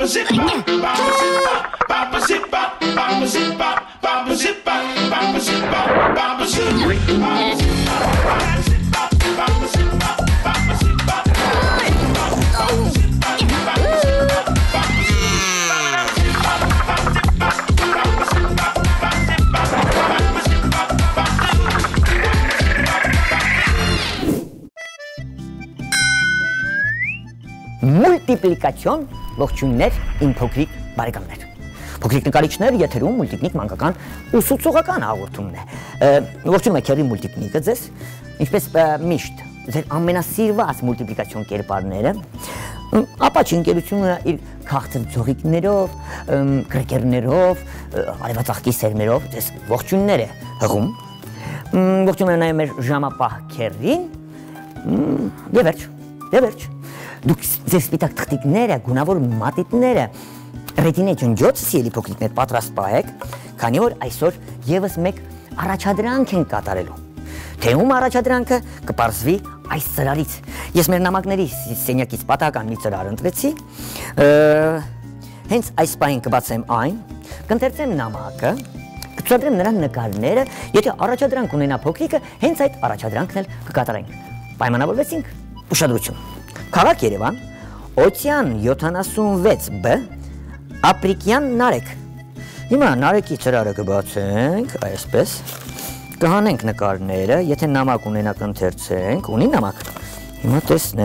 Մուլտիպլիկացիոն ողջույններ իմ փոքրիկ բարեկամներ։ Փոքրիկ նկարիչներ, եթերում Multiknik մանկական ուսուցողական հաղորդումն է։ Ողջունում եք Քերի Multiknik-ը ձեզ, ինչպես միշտ ձեր ամենասիրված մուլտիպլիկացիոն կերպարները, ապաչի ընկերությունը իր քաղցր ձողիկներով, կրկերներով, արևածաղկի սերմերով ձեզ ողջույններ է հղում։ Ողջունում եմ նաև մեր ժամապահ Քերին, եւ վերջ։ Դուք ձեր սպիտակ թղթիկները, գունավոր մատիտները, ռետինե ջնջոցը սիրելի փոքրիկներ պատրաստ պահեք, քանի որ այսօր եւս մեկ առաջադրանք են կատարելու։ Թե ում առաջադրանքը կպարզվի այս ծրարից։ Ես մեր նամակների սենյակից պատահական մի ծրար ընտրեցի, հենց այս պահին կբացեմ այն, կընթերցեմ նամակը, կցուցադրեմ նրան նկարները, եթե առաջադրանք ունենա փոքրիկը, հենց այդ առաջադրանքն էլ կկատարենք։ Պայմանավորվեցինք, ուշադրություն։ Քաղաք Երևան, Օցյան 76B, Ապրիկյան Նարեկ։ Հիմա Նարեկի ծրարը կբացենք, այսպես, կհանենք նկարները, եթե նամակ ունենա կընթերցենք, ունի նամակ։ Հիմա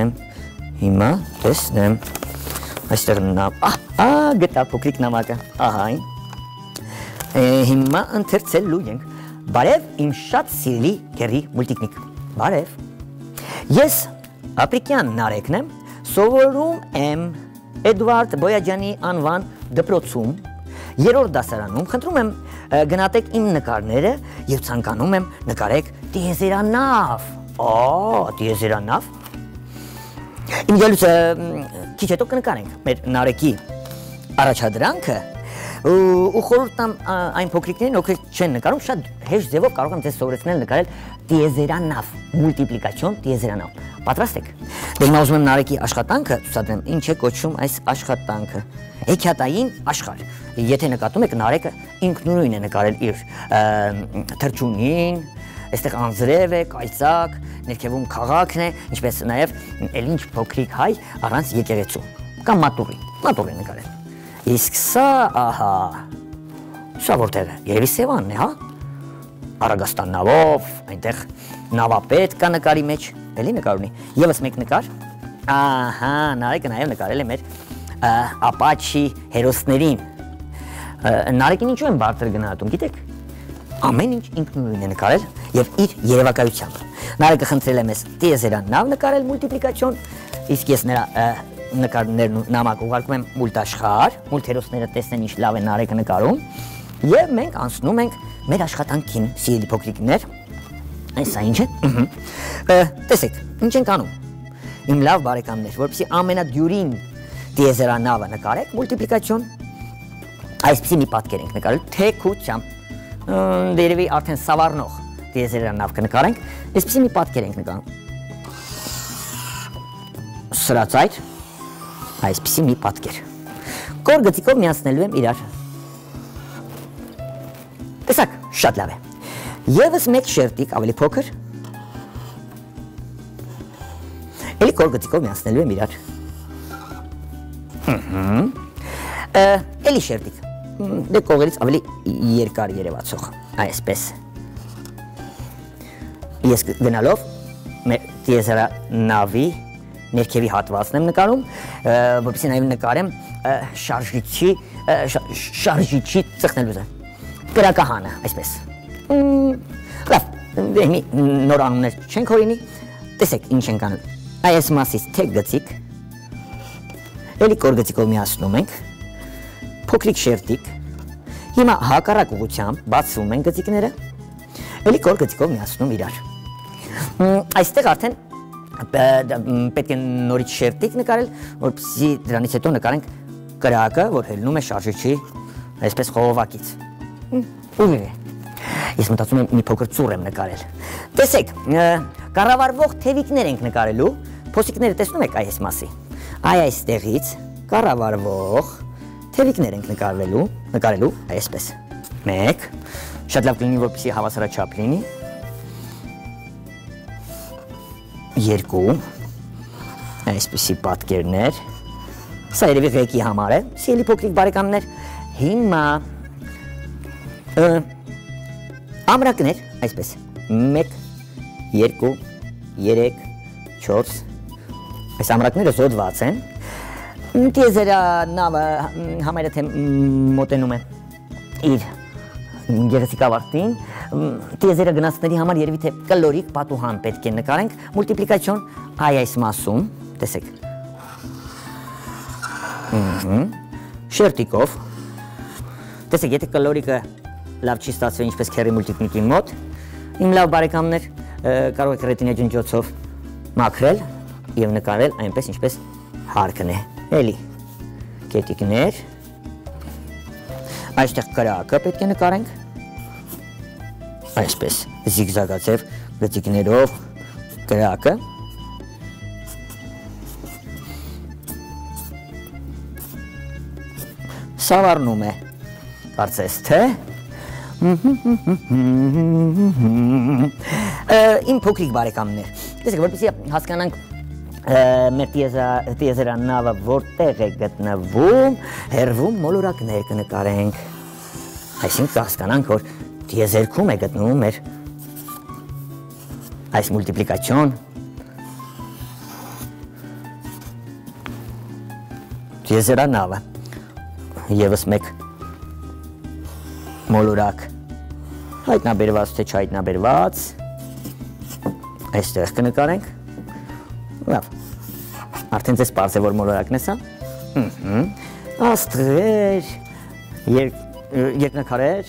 տեսնեմ, այստեղ գտա փոքրիկ նամակը, ահայն։ Հիմա ընթերցելու ենք, բարև իմ շատ սիրելի Քերի Multiknik, բարև։ Ես Ապրիկյան Նարեկն եմ, սովորում եմ Էդվարդ Բոյաջյանի անվան դպրոցում, 3-րդ դասարանում, խնդրում եմ գնահատեք իմ նկարները եւ ցանկանում եմ նկարեք Տիեզերանավ։ Տիեզերանավ։ Իմ ելույթ քիչ հետո կնկարենք մեր Նարեկի առաջադրանքը ու խորհուրդ տամ այն փոքրիկներին, ովքեր չեն նկարում, շատ հեշտ ձևով կարող եմ ձեզ սովորեցնել նկարել Տիեզերանավ, մուլտիպլիկացիոն Տիեզերանավ։ Պատրաստ եք։ Դե հիմա ուզում եմ Նարեկի աշխատանքը ցուցադրեմ, ինչ է կոչվում այս աշխատանքը։ Հեքիաթային աշխարհ։ Եթե նկատում եք, Նարեկը ինքնուրույն է նկարել իր թրջունին, այստեղ անձրև է, կայծակ, ներքևում քաղաքն է, ինչպես նաև էլ ինչ փոքրիկ հայ առանց եկեղեցու կամ մատուռի է նկարել։ Իսկ սա, սա որտեղ է, երևի Սևանն է, հա? Արագաստան նավով, այնտեղ նավապետ կա նկարի մեջ, էլի նկար ունի, եւս մեկ նկար, Նարեկը նաև նկարել է մեր ապաչի հերոսներին, Նարեկին ինչու են բարձր գնահատում, գիտեք, ամեն ինչ ինքնուրույն է նկարել եւ իր երևակայությամբ, Նարեկը խնդրել է մեզ Տիեզերանավ նկարել մուլտիպլիկացիոն, իսկ ես նրա նկարներն ու նամակ ուղարկում եմ մուլտաշխարհ, մուլտհերոսները տեսնեն ինչ լավ է Նարեկը նկարում եւ մենք անցնում ենք մեր աշխատանքին, սիրելի փոքրիկներ, սա ինչ է, տեսեք, ինչ ենք անում, իմ լավ բարեկամներ, որպեսզի ամենադյուրին Տիեզերանավը նկարեք, մուլտիպլիկացիոն, այսպիսի մի պատկեր ենք նկարել, թեքությամբ, երևի արդեն սավառնող Տիեզերանավ կնկարենք, այսպիսի մի պատկեր ենք նկարում, սրածայր, այսպիսի մի պատկեր, կոր գծիկով միացնելու եմ իրար, տեսակ, շատ լավ է, եվս մեկ շերտիկ ավելի փոքր, էլի կոր գծիկով միացնելու եմ իրար, էլի շերտիկ, դե կողերից ավելի երկար երևացող, այսպես, ես գնալով մեր Տիեզերանավի ներքևի հատվածն եմ նկարում, որպեսզի նաև նկարեմ շարժիչի ծխնելուզը, կրակահանը, այսպես, լավ, դե նոր անուններ չենք հորինի, տեսեք ինչ ենք անել, այս մասից թեք գծիկ, էլի կոր գծիկով միացնում ենք, փոքրիկ շերտիկ, հիմա հակառակ ուղղությամբ բացվում են գծիկները, էլի կոր գծիկով միացնում իրար, այստեղ արդեն պետք է նորից շերտիկ նկարել, որպեսզի դրանից հետո նկարենք կրակը, որ հելնում է շարժիչի այսպես խողովակից, ուղիղ է, ես մտածում եմ մի փոքր ծուռ եմ նկարել, տեսեք, կառավարվող թևիկներ ենք նկարելու, փոսիկները տեսնում եք այս մասի, այստեղից կառավարվող թևիկներ ենք նկարելու այսպես։ 1, շատ լավ կլինի, որպեսզի հավասարաչափ լինի։ 2, այսպիսի պատկերներ։ Սա երևի ղեկի համար է, սիրելի փոքրիկ բարեկամներ։ Հիմա ամրակներ, այսպես, 1, 2, 3, 4, այս ամրակները զոդված են, տիեզերանավը համարը թե մոտենում է իր գեղեցիկ ավարտին, տիեզերը գնացների համար երևի թե կլորիկ պատուհան պետք է նկարենք, մուլտիպլիկացիոն այս մասում, տեսեք, շերտիկով, տեսեք, եթե կլորիկը լավ չի ստացվել ինչպես քերի մուլտիկնիկի մոտ, իմ լավ բարեկամներ կարող եք ռետինա ջնջոցով մաքրել և նկարել այնպես ինչպես հարկն է, էլի, կետիկներ, այստեղ կրակը պետք է նկարենք, այսպես զիգզագացև գծիկներով կրակը, սավառնում է, կարծես թե, իմ փոքրիկ բարեկամներ, տեսեք, որպեսզի հասկանանք մեր տիեզերանավը որտեղ է գտնվում, հեռվում մոլորակներ կնկարենք, այսինքն կհասկանանք, որ տիեզերքում է գտնվում մեր այս մուլտիպլիկացիոն տիեզերանավը, ևս մեկ մոլորակ, հայտնաբերված թե չհայտնաբերված, այստեղ կնկարենք, լավ, արդեն ձեզ պարզ է, որ մոլորակն է սա, աստղեր, երկնաքարեր,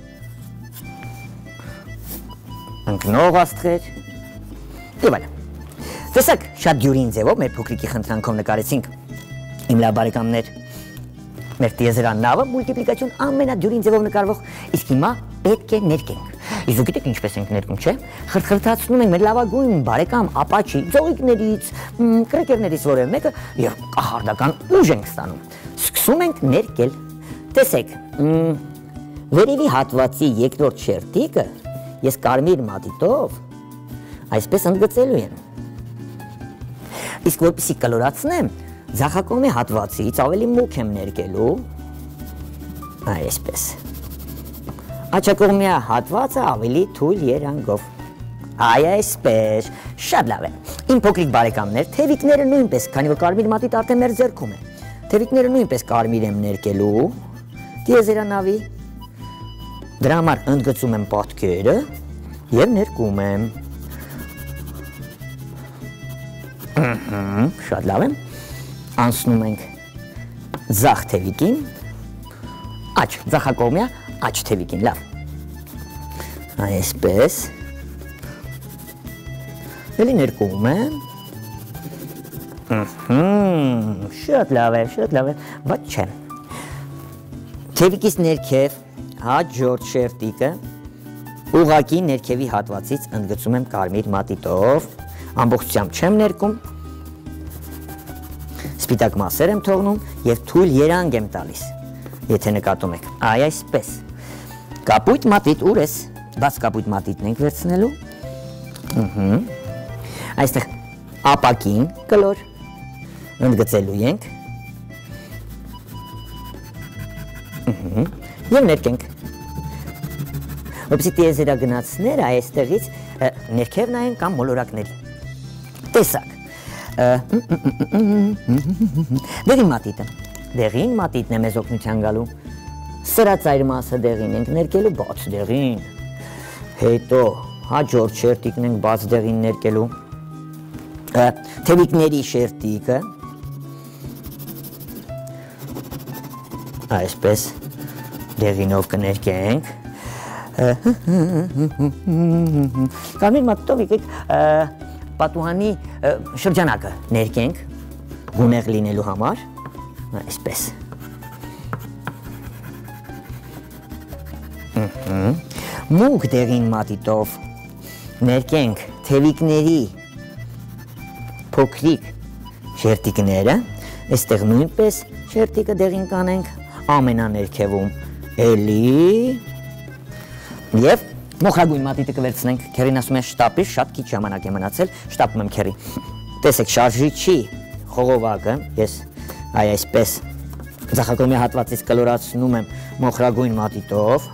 ընկնող աստղեր, և այլն։ Տեսակ, շատ դյուրին ձևով մեր փոքրիկի խնդրանքով նկարեցինք, իմ լավ բարեկամներ, մեր տիեզերանավը մուլտիպլիկացիոն ամենադյուրին ձևով նկարվող, իսկ հիմա պետք է ներկենք։ Իսկ դուք գիտեք ինչպես ենք ներկում, չէ՞։ Խրթխրթացնում ենք մեր լավագույն բարեկամ ապաչի ձողիկներից, կրեկերներից որևէ մեկը և կախարդական ուժ ենք ստանում։ Սկսում ենք ներկել։ Տեսեք, վերևի հատվածի երկրորդ շերտիկը ես կարմիր մատիտով այսպես ընդգծելու եմ։ Իսկ որպեսզի կլորացնեմ, ձախակողմի հատվածից ավելի մուգ եմ ներկելու, այսպես։ Աչակողմյա հատվածը ավելի թույլ երանգով, այսպես, շատ լավ է։ Իմ փոքրիկ բարեկամներ, թևիկները նույնպես, քանի որ կարմիր մատիտ արդեն մեր ձեռքում է, թևիկները նույնպես կարմիր եմ ներկելու, տիեզերանավի, դրա համար ընդգծում եմ պատկերը և ներկում եմ։ Շատ լավ է։ Անցնում ենք ձախ թևիկին, աչ, ձախակողմյա աչ թևիկին, լավ, այսպես, էլի ներկում եմ, շատ լավ է, բայց չէ, թևիկից ներքև հաջորդ շերտիկը ուղղակի ներքևի հատվածից ընդգծում եմ կարմիր մատիտով, ամբողջությամբ չեմ ներկում, սպիտակ մասեր եմ թողնում և թույլ երանգ եմ տալիս, եթե նկատում եք, այսպես, կապույտ մատիտ ուր ես, բաց կապույտ մատիտն ենք վերցնելու, այստեղ ապակին կլոր ընդգծելու ենք և ներկենք, որպեսզի տիեզերագնացները այստեղից ներքև նայեն կամ մոլորակների, տեսակ, դեղին մատիտն է մեզ օգնության գալու, սրածայր մասը դեղին ենք ներկելու, բաց դեղին, հետո հաջորդ շերտիկն ենք բաց դեղին ներկելու, թևիկների շերտիկը, այսպես դեղինով կներկենք, կարմիր մատիտով եկեք պատուհանի շրջանակը ներկենք, գունեղ լինելու համար, այսպես, մուգ դեղին մատիտով ներկենք թևիկների փոքրիկ շերտիկները, այստեղ նույնպես շերտիկը դեղին կանենք, ամենաներքևում էլի եւ մոխրագույն մատիտը կվերցնենք, քերին ասում են շտապի, շատ քիչ ժամանակ է մնացել, շտապում եմ քերի։ Տեսեք, շարժիչի խողովակը, ես այսպես ձախակողմի հատվածից կլորացնում եմ մոխրագույն մատիտով։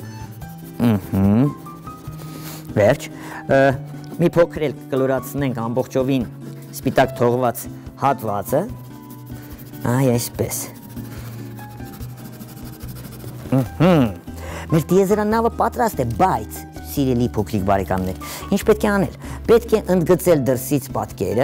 Վերջ, մի փոքր էլ կլորացնենք ամբողջովին սպիտակ թողված հատվածը, այսպես։ Մեր տիեզերանավը պատրաստ է, բայց, սիրելի փոքրիկ բարեկամներ, ինչ պետք է անել, պետք է ընդգծել դրսից պատկերը,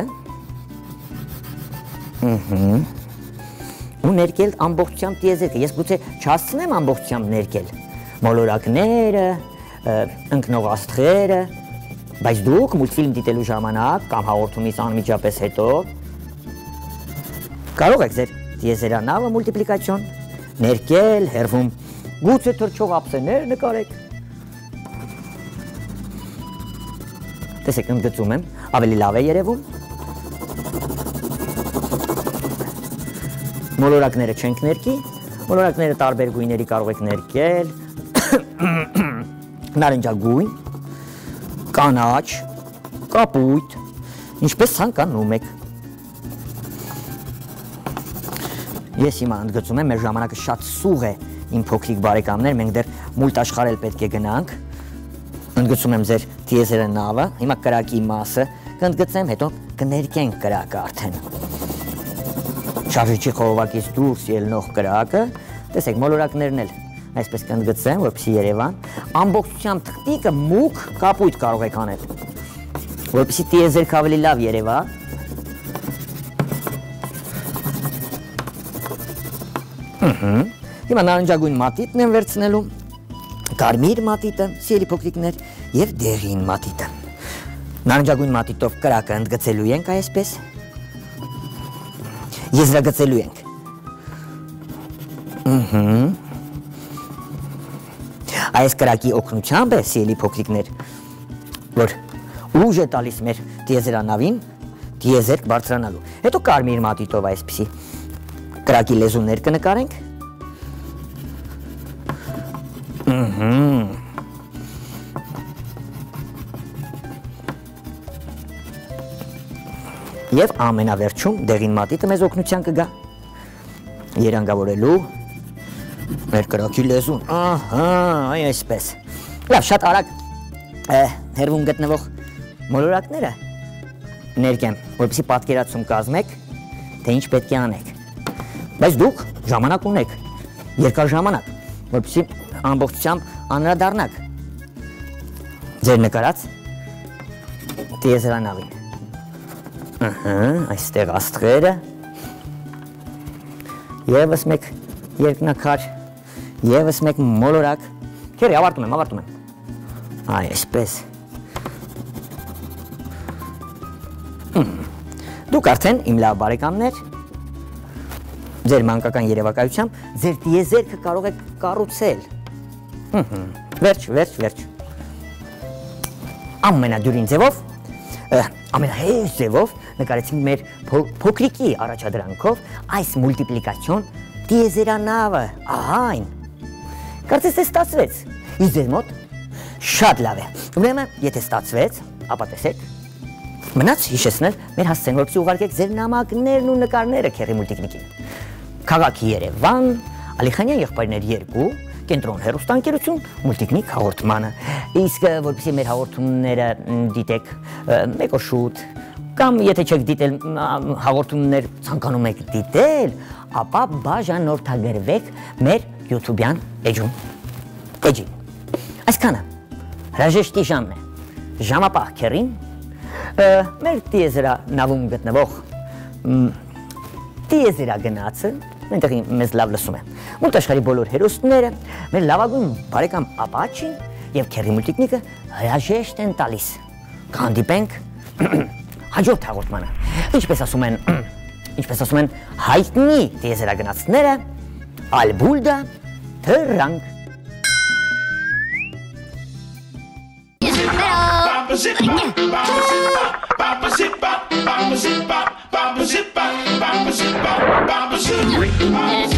ու ներկել ամբողջությամբ տիեզերքը, ես գուցե չհասցնեմ ամբողջությամբ ներկել, մոլորակները, ընկնող աստղերը, բայց դուք մուլտֆիլմ դիտելու ժամանակ կամ հաղորդումից անմիջապես հետո կարող եք ձեր տիեզերանավը մուլտիպլիկացիոն ներկել, հեռվում, գուցե թռչող ափսեներ նկարեք։ Տեսեք, ընդգծում եմ, ավելի լավ է երևում։ Մոլորակները չենք ներկի, մոլորակները տարբեր գույների կարող եք ներկել, նարնջագույն, կանաչ, կապույտ, ինչպես ցանկանում եք։ Ես հիմա ընդգծում եմ, մեր ժամանակը շատ սուղ է, իմ փոքրիկ բարեկամներ, մենք դեռ մուլտ աշխարհել պետք է գնանք։ Ընդգծում եմ ձեր տիեզերանավը, հիմա կրակի մասը կընդգծեմ, հետո կներկենք կրակը արդեն։ Շարժիչի խողովակից դուրս ելնող կրակը, տեսեք, մոլորակներն էլ այսպես կընդգծեմ, որպեսզի երևան։ Ամբողջությամբ թղթիկը մուգ կապույտ կարող եք անել, որպեսզի տիեզերքը ավելի լավ երևա։ Հիմա նարնջագույն մատիտն եմ վերցնելու, կարմիր մատիտը, սիրելի փոքրիկներ, եւ դեղին մատիտը։ Նարնջագույն մատիտով կրակը ընդգծելու ենք այսպես, եզրագծելու ենք։ Այս կրակի օգնությամբ է, սիրելի փոքրիկներ, որ ուժ է տալիս մեր տիեզերանավին տիեզերք բարձրանալու։ Հետո կարմիր մատիտով այսպիսի կրակի լեզուներ կնկարենք։ Եվ ամենավերջում դեղին մատիտը մեզ օգնության կգա երանգավորելու մեր կրակի լեզուն, այսպես։ Լավ, շատ արագ հեռվում գտնվող մոլորակները ներկեմ, որպեսզի պատկերացում կազմեք, թե ինչ պետք է անեք։ Բայց դուք ժամանակ ունեք, երկար ժամանակ, որպեսզի ամբողջությամբ անդրադառնաք ձեր նկարած տիեզերանավին։ Այստեղ աստղերը, ևս մեկ երկնակար, ևս մեկ մոլորակ։ Քերի, ավարտում եմ։ Այսպես։ Դուք արդեն իմ լավ բարեկամներ, ձեր մանկական երևակայությամբ, ձեր տիեզերքը կարող եք կառուցել։ Վերջ։ Ամենադյուրին ձևով, ամենահեշտ ձևով նկարեցինք մեր փոքրիկի առաջադրանքով այս մուլտիպլիկացիոն տիեզերանավը, այն։ Կարծես թե ստացվեց, իսկ ձեզ մոտ շատ լավ է։ Ուրեմն, եթե ստացվեց, ապա տեսեք, մնաց հիշեցնել մեր հասցեն, որպեսզի ուղարկեք ձեր նամակներն ու նկարները քերի մուլտիկնիկին։ Քաղաքի Երևան, Ալիխանյան եղբայրներ 2, կենտրոն հեռուստաընկերություն, Multiknik հաղորդմանը։ Իսկ որպեսզի մեր հաղորդումները դիտեք մեկօշուտ, կամ եթե չեք դիտել հաղորդումներ ցանկանում եք դիտել, ապա բաժանորդագրվեք մեր YouTube-յան էջին։ Այսքանը հրաժեշտի ժամն է, ժամապահ քերին, մեր տիեզերանավում գտնվող տիեզերագնացը, այնտեղ մեզ լավ լսում է, մուլտ աշխարհի բոլոր հերոստները, մեր լավագույն բարեկամ Ապաչին եւ քերի Multiknik-ը հրաժեշտ են տալիս։ Կհանդիպենք հաջորդ հաղորդմանը։ Ինչպես ասում են հայտնի տիեզերագնացները, ալբուլդա թրանք։ Baba zip bop, baba zip bop, baba zip bop, baba zip bop, baba zip bop.